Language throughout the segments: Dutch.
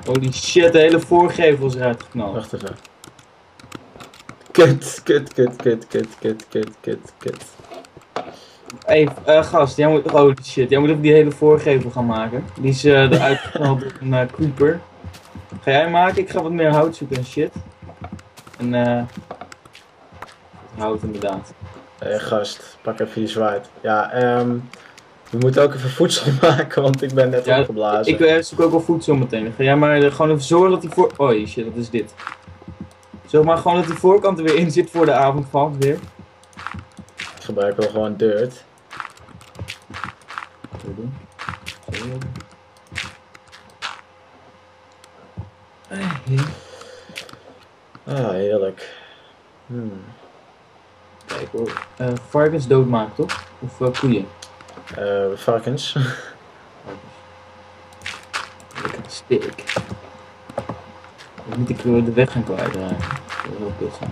Holy shit, de hele voorgevel is eruit geknald. Wacht even. Kut. Hey, gast, jij moet... Holy shit, jij moet even die hele voorgevel gaan maken. Die is eruit geknald door een creeper. Ga jij maken? Ik ga wat meer hout zoeken en shit. En hout inderdaad. Gast, pak even je zwaard. Ja, we moeten ook even voedsel maken, want ik ben net opgeblazen. Ik zoek ook wel voedsel meteen. Ga jij maar gewoon even zorgen dat die voor... Oh shit, wat is dit? Zorg maar gewoon dat die voorkant er weer in zit voor de avond valt weer. Ik gebruik wel gewoon dirt. Ah, heerlijk. Kijk hoor. Varkens doodmaken toch? Of koeien? Varkens. Lekker steak. Dan moet ik de weg gaan kwijtraken. Dat is wel kut zijn.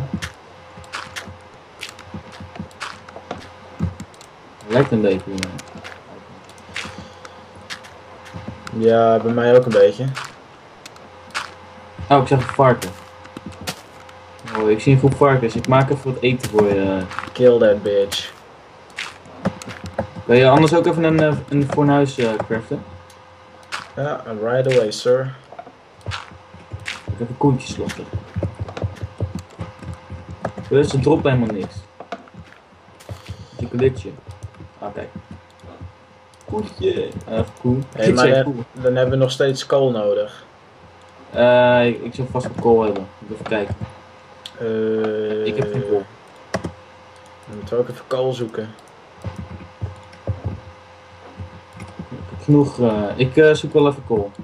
Lijkt een beetje. Ja, bij mij ook een beetje. Oh, ik zag een varken. Oh, ik zie een groep varkens. Ik maak even wat eten voor je. Kill that bitch. Wil je anders ook even een fornuis craften? Ja, right away, sir. Ik heb een koentje slochten. Dus ze droppen helemaal niks. Een glitje. Ah, kijk. Koentje. Even koe. Hey, maar dan hebben we nog steeds kool nodig. Ik zou vast wat kool hebben. Even kijken. Ik heb geen kool. Dan moeten we ook even kool zoeken. Genoeg. Ik zoek wel even kool.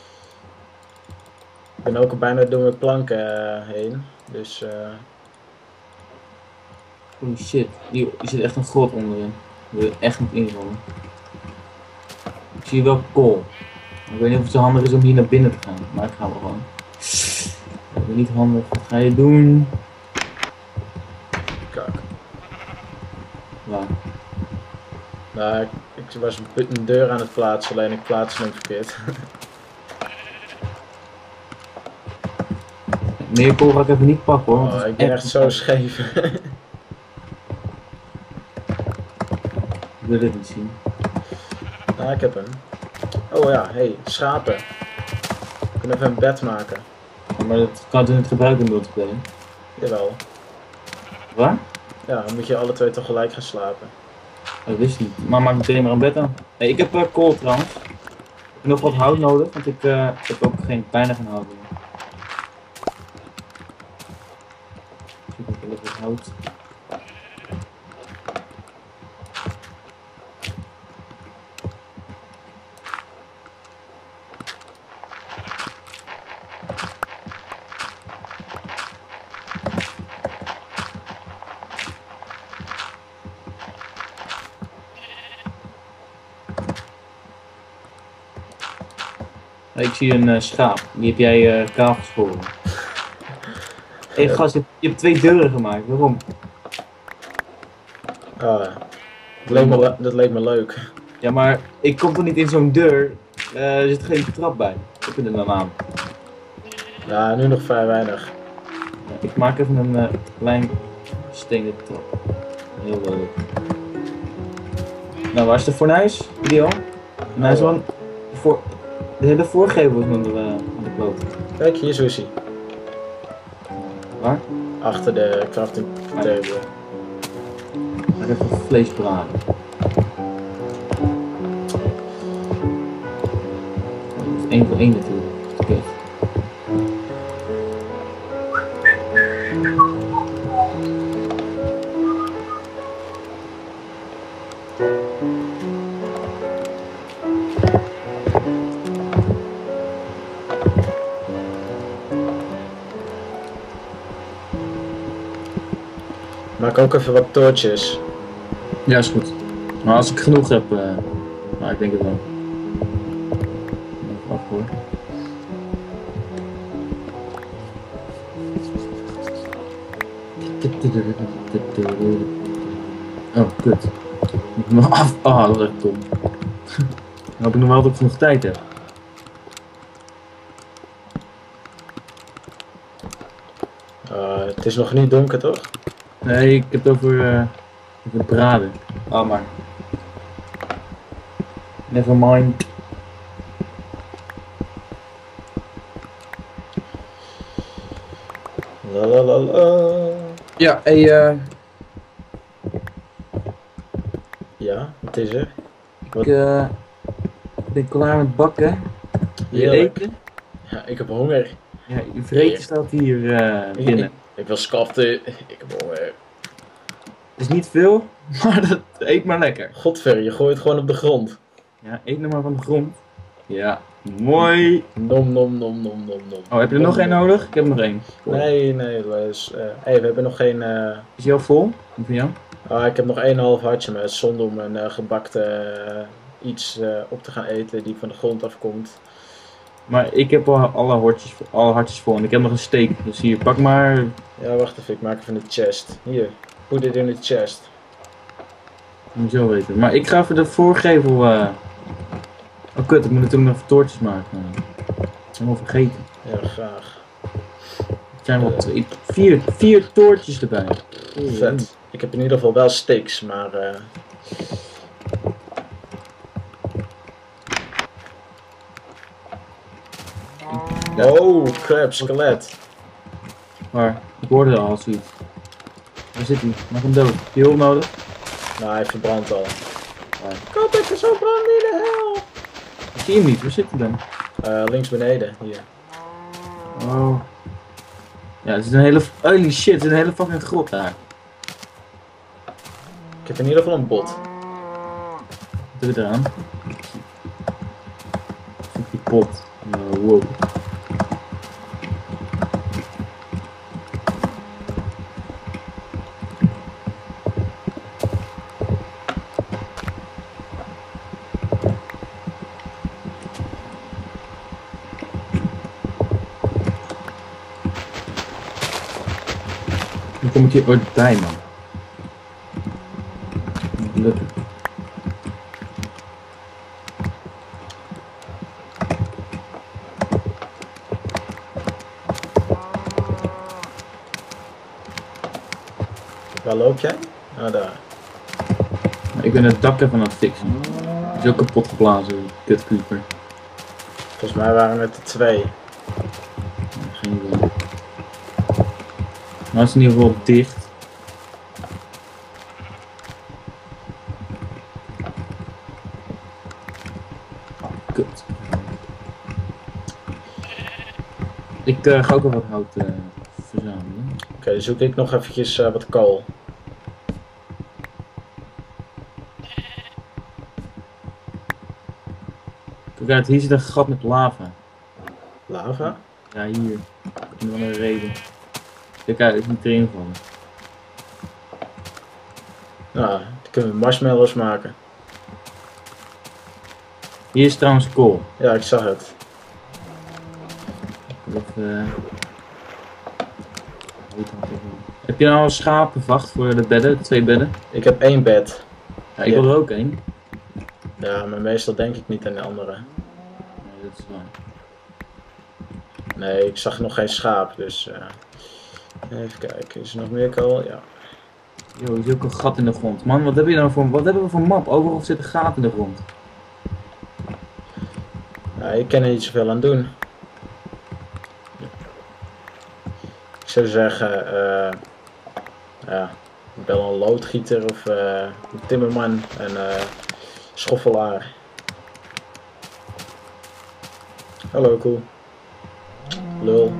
Ik ben ook al bijna door mijn planken heen. Dus Holy shit. Hier zit echt een grot onderin. Daar wil je echt niet invallen. Ik zie wel kool. Ik weet niet of het zo handig is om hier naar binnen te gaan. Maar ik ga wel gewoon. Dat is niet handig. Wat ga je doen? kak. Waar? Nou, ik was een deur aan het plaatsen, alleen ik plaatste hem verkeerd. Meer kool ga ik even niet pakken hoor. Oh, ik ben echt zo scheef. Ik wil het niet zien. Nou, ik heb hem. Oh ja, hey, schapen. We kunnen even een bed maken. Ja, maar dat kan je niet gebruiken in multiplayer. Jawel. Waar? Ja, dan moet je alle twee tegelijk gaan slapen. Dat wist ik niet. Maar maak meteen maar een bed aan. Hey, ik heb kool trouwens. Ik heb nog wat hout nodig, want ik heb ook weinig aan hout meer. Ik heb even wat hout. Ik zie een schaap, die heb jij kaal geschoren. Hé gast, je hebt 2 deuren gemaakt, waarom? Ah, dat leek me leuk. Ja, maar ik kom toch niet in zo'n deur, er zit geen trap bij. Ik vind het dan aan. Ja, nu nog vrij weinig. Ja, ik maak even een klein stenen trap. Heel leuk. Nou, waar is de fornuis? Die al? Fornuis van... De hele voorgevel is aan de kloot. Kijk, hier is Lucy. Waar? Achter de crafting table. Ga ik even vlees braden. Dat is 1 voor 1 natuurlijk. Oké. Maak ook even wat toortjes. Ja, is goed. Maar als ik genoeg heb, nou, ik denk het wel. Even af hoor. Oh, kut. Moet ik hem af. Ah, dat is echt dom. Dan hoop ik nog wel dat ik genoeg tijd heb. Het is nog niet donker, toch? Nee, ik heb het over braden. Oh, maar. Never mind. La la la la. Ja, Ja, wat is er? ik ben klaar met bakken. Wil je Heerlijk. eten? Ja, ik heb honger. Ja, je vreten staat hier binnen. Ik wil skaften. Ik heb honger. Het is niet veel, maar dat eet maar lekker. Godver, je gooit het gewoon op de grond. Ja, eet nou maar van de grond. Ja, mooi. Nom nom nom nom nom nom. Oh, heb je er nog één nodig? Ik heb er nog één. Nee, dus, hey, we hebben nog geen... Is die al vol? Die van jou? ik heb nog 1,5 hartje, maar het is zonde om een gebakte iets op te gaan eten die van de grond afkomt. Maar ik heb al alle hartjes vol en ik heb nog een steak. Dus hier, pak maar. Ja, wacht even, ik maak even een chest. Hier, put it in the chest. Moet je zo weten. Maar ik ga even de voorgevel. Oh kut, ik moet natuurlijk nog toortjes maken. Ik ben wel vergeten. Ja, graag. Er zijn wel vier toortjes erbij. Vet. Ik heb in ieder geval wel steaks, maar... Ja. Oh, crap, skelet. Maar ik hoorde al zoiets. Waar zit hij? Maak hem dood. Heb je hulp nodig? Nou, hij verbrandt al. Ja. Kop, ik is zo brand in de hel! Ik zie hem niet. Waar zit hij dan? Links beneden, hier. Oh. Ja, het is een hele... Holy shit, het is een hele fucking grot daar. Ik heb in ieder geval een bot. Wat doe je eraan? Zoek die pot. Wow. Hoe kom ik hier ooit bij, man? Gelukkig. Waar loop jij? Ah, daar. Ik ben het dak even aan het fixen. Het is ook kapot geblazen, kutcreeper. Volgens mij waren het er 2. Geen idee. Nou is het in ieder geval dicht. Kut. Ik ga ook wel wat hout verzamelen. Oké, dan zoek ik nog eventjes wat kool. Kijk uit, hier zit een gat met lava. Lava? Ja, hier. Om een reden. Kijk uit, niet erin vallen. Nou, dan kunnen we marshmallows maken. Hier is trouwens kool. Ja, ik zag het. Heb je nou al schapenvacht voor de bedden, de 2 bedden? Ik heb 1 bed. Ja, ik wil er ook 1. Ja, maar meestal denk ik niet aan de andere. Nee, dat is waar. Nee, ik zag nog geen schaap, dus... even kijken, is er nog meer kool? Ja. Yo, er is ook een gat in de grond. Man, wat hebben we voor map? Overal zit een gaten in de grond. Ja, ik kan er niet zoveel aan doen. Ik zou zeggen, ja, ik bel een loodgieter of een timmerman en schoffelaar. Hallo, cool. Lul.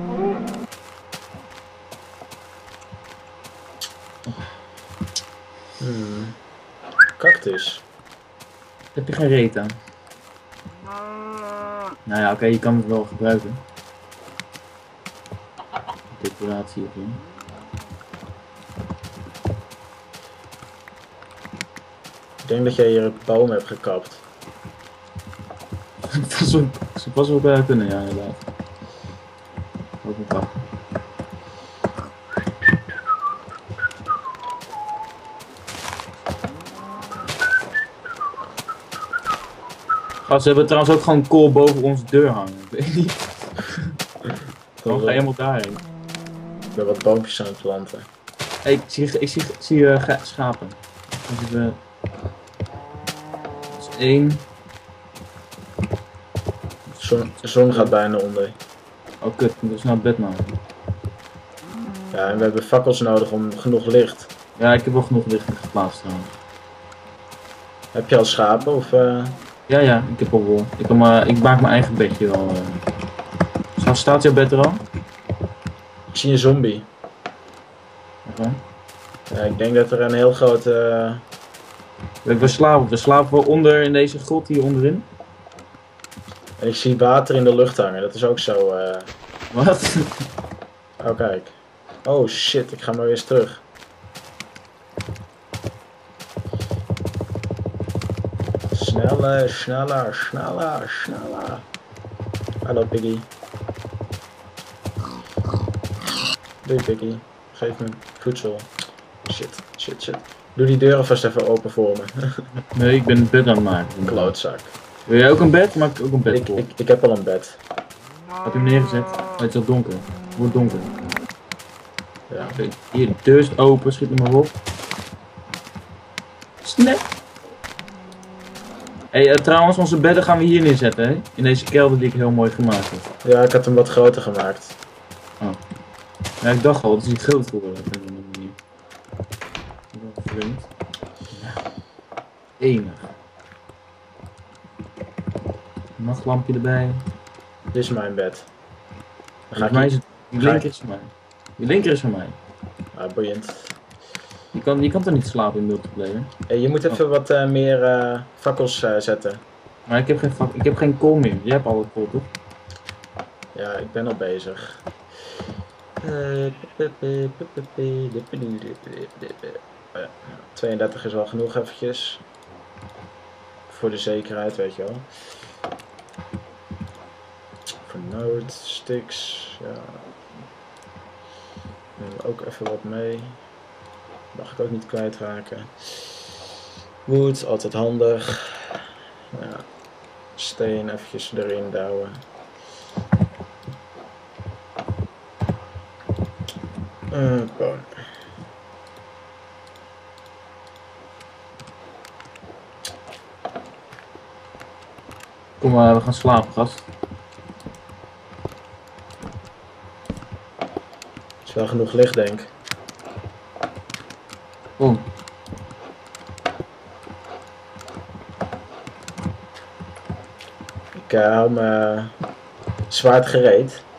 Cactus. Heb je geen reet aan? Nou ja, oké, je kan het wel gebruiken. Decoratie of zo. Ik denk dat jij hier een boom hebt gekapt. Dat zou pas wel kunnen, ja, inderdaad. Ook een kap. Gast, we hebben trouwens ook gewoon kool boven onze deur hangen. Ik weet niet. Dan ga je helemaal daarheen. Ik ben wat boompjes aan het planten. Hey, ik zie schapen. Dus we... Dat is 1. De zon gaat bijna onder. Oh kut, ik moet snel het bed maken. Ja, en we hebben fakkels nodig om genoeg licht. Ja, ik heb wel genoeg licht geplaatst trouwens. Heb je al schapen of... Ja, ik heb al wol. Ik maak mijn eigen bedje wel. Staat jouw bed er al? Ik zie een zombie. Oké. Ja, ik denk dat er een heel grote... We slapen wel onder in deze grot hier onderin. En ik zie water in de lucht hangen, dat is ook zo... Wat? Oh, kijk. Oh shit, ik ga maar weer eens terug. Sneller, sneller, sneller, sneller. Hallo Piggy. Doei Piggy. Geef me voedsel. Shit. Doe die deur alvast even open voor me. Nee, ik ben het bed aan het maken. Klootzak. Wil jij ook een bed? Maak ik ook een bed voor. Ik heb al een bed. Heb je hem neergezet? Het is al donker. Het wordt donker. Ja. Oké, hier, de deur is open, schiet hem maar op. Snap! Hey, trouwens, onze bedden gaan we hier neerzetten, hè? In deze kelder die ik heel mooi gemaakt heb. Ja, ik had hem wat groter gemaakt. Oh. Ja, ik dacht al, het is niet groot geworden op een manier. Wel vreemd. Ja. Enig. Nachtlampje erbij. Dit is mijn bed. Dan ga Volgens mij is ik... het... Die linker is van mij. Die linker is van mij. Ah, boeiend. Je kan toch niet slapen in multiplayer? Hey, je moet even wat meer fakkels zetten. Maar ik heb geen kool meer. Jij hebt alle kool, toch? Ja, ik ben al bezig. 32 is wel genoeg eventjes. Voor de zekerheid, weet je wel. Voor nood, sticks, ja. Neem ook even wat mee. Mag ik ook niet kwijtraken. Wood, altijd handig. Ja. Steen eventjes erin douwen. Gewoon. Kom maar, we gaan slapen, gast. Is wel genoeg licht, denk ik. Kom. Ik hou mijn zwaard gereed.